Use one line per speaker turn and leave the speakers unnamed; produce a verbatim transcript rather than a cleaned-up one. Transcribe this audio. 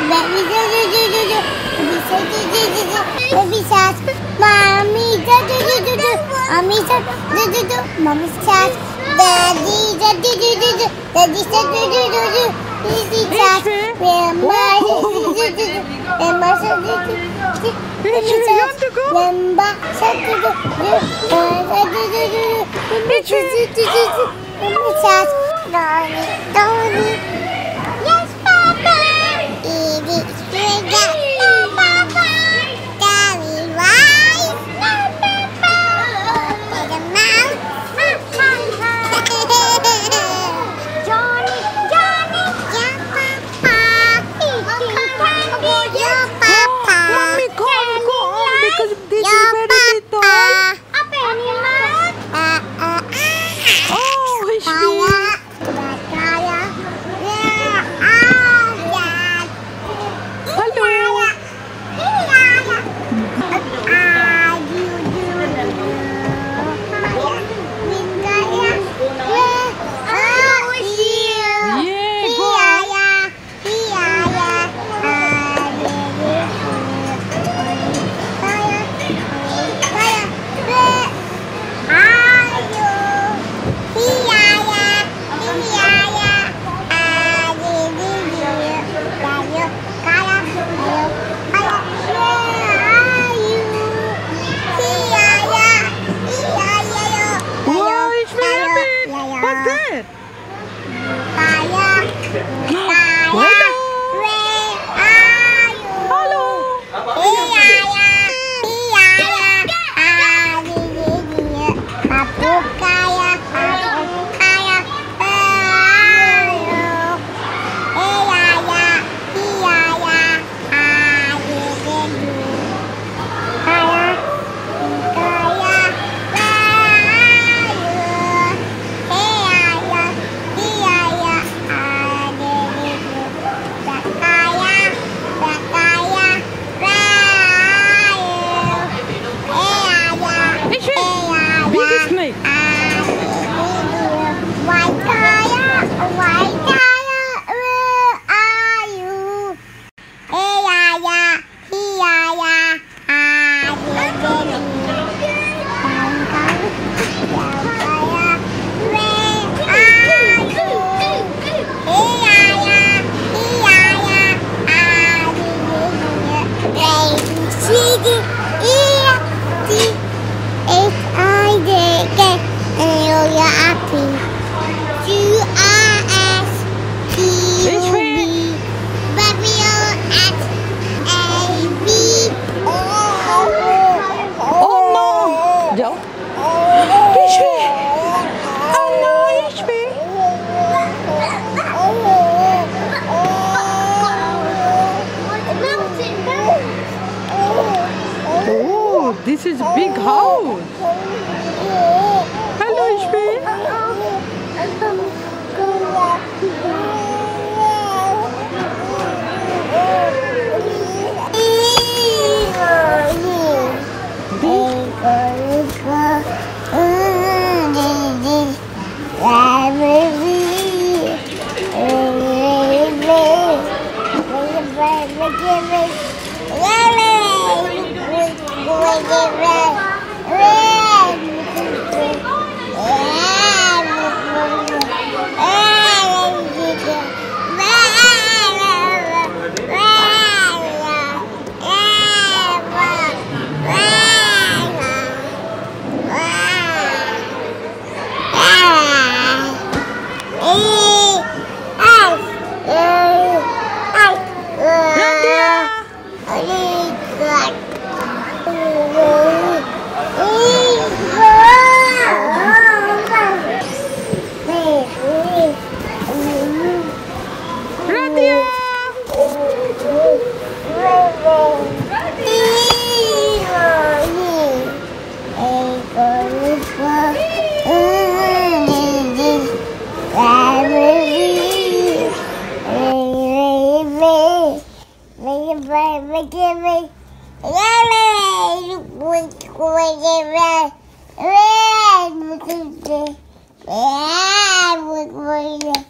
Baby do do do do do. Baby say do do do do. Baby says, Mommy do do do do do. Mommy says do do do. Mommy says, Daddy do do do do do. Daddy says do do do do. Daddy says, Grandma do do do do. Grandma says do do do. Baby says, Grandma says do do do. Grandma says do do do. Baby says do do do do. Baby says, Donny, Donny. Yes, Papa. It is sugar. No, Papa. Daddy, right? No, Papa. Open the mouth. Johnny, Johnny. Yeah, Papa. Yeah, Papa.
Mommy, go on, go on, because this is very little.
Apa ini, Mas?
Oh, Ishfi. This is a big house. Hello, Ishfi.
Yeah.